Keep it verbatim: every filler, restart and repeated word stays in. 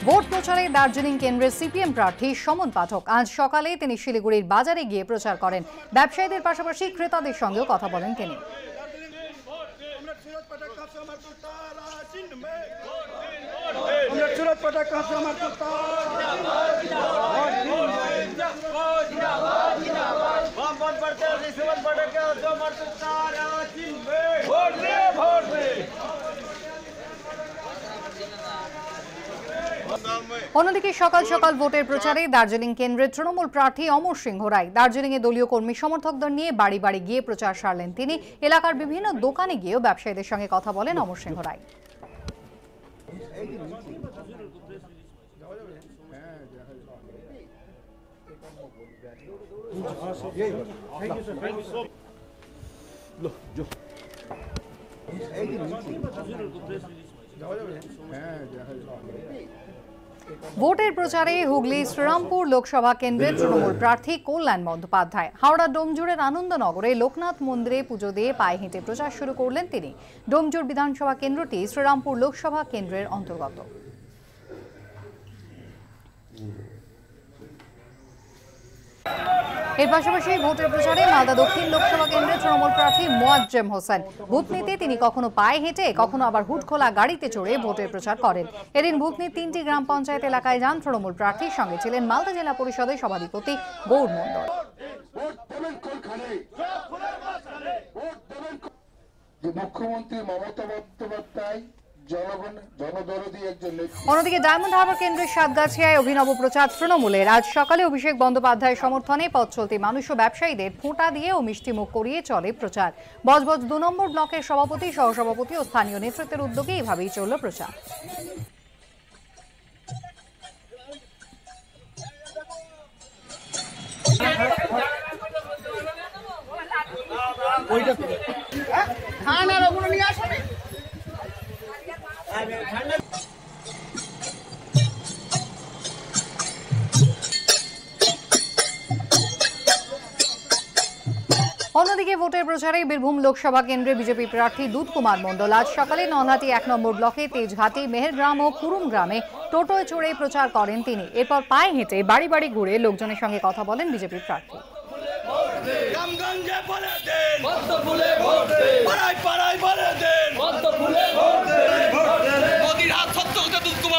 Vote প্রচারে দার্জিলিং কেন্দ্রের CPM প্রার্থী সমন পাঠক আজ সকালে তিনি শিলিগুড়ির বাজারে গিয়ে প্রচার করেন। ব্যবসায়ীদের পাশাপাশি ক্রেতাদের সঙ্গেও কথা বলেন তিনি। অন্যদিকে সকাল সকাল ভোটের প্রচারে দার্জিলিং কেন্দ্রের তৃণমূল প্রার্থী অমর সিংহ রায় দার্জিলিং এ দলীয় কর্মী সমর্থকদের নিয়ে বাড়ি বাড়ি গিয়ে প্রচার সারলেন তিনি। এলাকার বিভিন্ন দোকানে গিয়েও ব্যবসায়ীদের সঙ্গে কথা বলেন অমর সিংহ রায়। ভোটের প্রচারে হুগলি শ্রীরামপুর লোকসভা কেন্দ্রের তৃণমূল প্রার্থী কল্যাণ বন্দ্যোপাধ্যায় হাওড়া ডোমজুরের আনন্দনগরে লোকনাথ মন্দিরে পুজো দিয়ে পায়ে হেঁটে প্রচার শুরু করলেন তিনি। ডোমজুর বিধানসভা কেন্দ্রটি শ্রীরামপুর লোকসভা কেন্দ্রের অন্তর্গত। এর পাশাপাশি ভোটের প্রচারে মালদা দক্ষিণ লোকসভা কেন্দ্রের তৃণমূল প্রার্থী মোয়াজ্জেম হোসেন ভূতনিতে তিনি কখনো পায়ে হেঁটে কখনো আবার হুটখোলা গাড়িতে চড়ে ভোটের প্রচার করেন। এদিন ভূতনির তিনটি গ্রাম পঞ্চায়েত এলাকায় যান তৃণমূল প্রার্থীর সঙ্গে ছিলেন মালদা জেলা পরিষদের সভাধিপতি গৌর মণ্ডল। মুখ্যমন্ত্রী মমতা বন্দ্যোপাধ্যায় অন্যদিকে ডায়মন্ড হারবার কেন্দ্রের সাতগাছিয়ায় অভিনব প্রচার তৃণমূলের আজ সকালে অভিষেক বন্দ্যোপাধ্যায়ের সমর্থনে পথ চলতি মানুষ ও ব্যবসায়ীদের ফোঁটা দিয়ে ও মিষ্টিমুখ করিয়ে চলে প্রচার। বজবজ দু নম্বর ব্লকের সভাপতি সহসভাপতি ও স্থানীয় নেতৃত্বের উদ্যোগে এভাবেই চলল প্রচার। অন্যদিকে ভোটের প্রচারে বীরভূম লোকসভা কেন্দ্রে বিজেপি প্রার্থী দুধ কুমার মণ্ডল আজ সকালে নলহাটি এক নম্বর ব্লকে তেজঘাটি মেহেরগ্রাম ও কুরুম গ্রামে টোটোয় চড়ে প্রচার করেন তিনি। এরপর পায়ে হেঁটে বাড়ি বাড়ি ঘুরে লোকজনের সঙ্গে কথা বলেন বিজেপি প্রার্থী। মোদির হাত শক্ত হতে দুধ